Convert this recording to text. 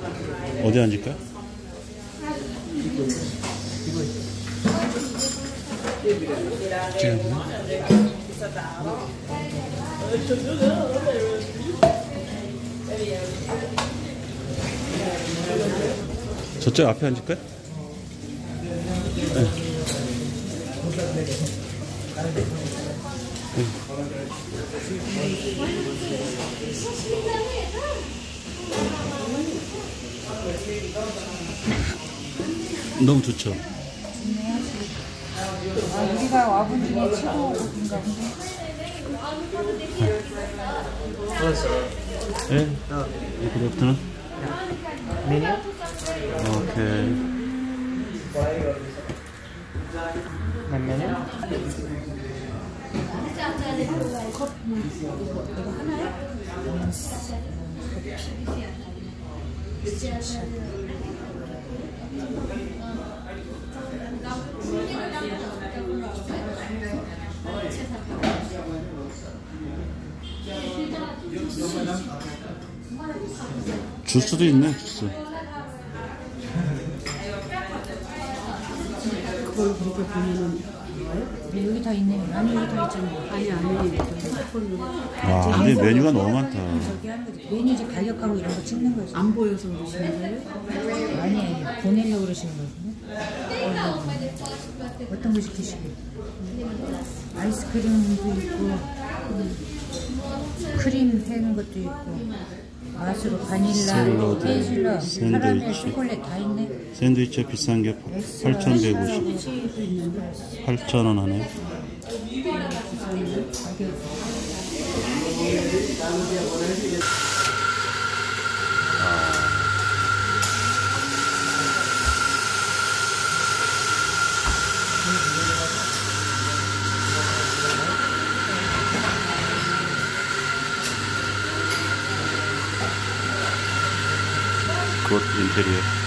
어디 앉을까? 저쪽 앞에 앉을까요? 네. 너무 좋죠. 우리가 와본 중에 최고인가 본데. 네. 이거부터는. 메뉴? 오케이. 메뉴? 이거 하나요? 주스도 있네, 주스. 그걸 그렇게 보면은 여기 다 있네. 아니 여기 다 있잖아. 아니 와, 근데 메뉴가 너무 많다. 저기 하는 거지. 메뉴지 가격하고 이런 거 찍는 거지. 안 보여서 그러시는 거예요? 아니 보내려고 그러시는 거지. 어떤 거 시키시게? 아이스크림도 있고 크림 해는 것도 있고 맛으로 바닐라, 샐러드, 헤이즐넛, 카라멜, 샌드위치. 초콜릿 다 있네. 샌드위치 비싼 게 8,150. 8,000원 하네. 그것도 인테리어.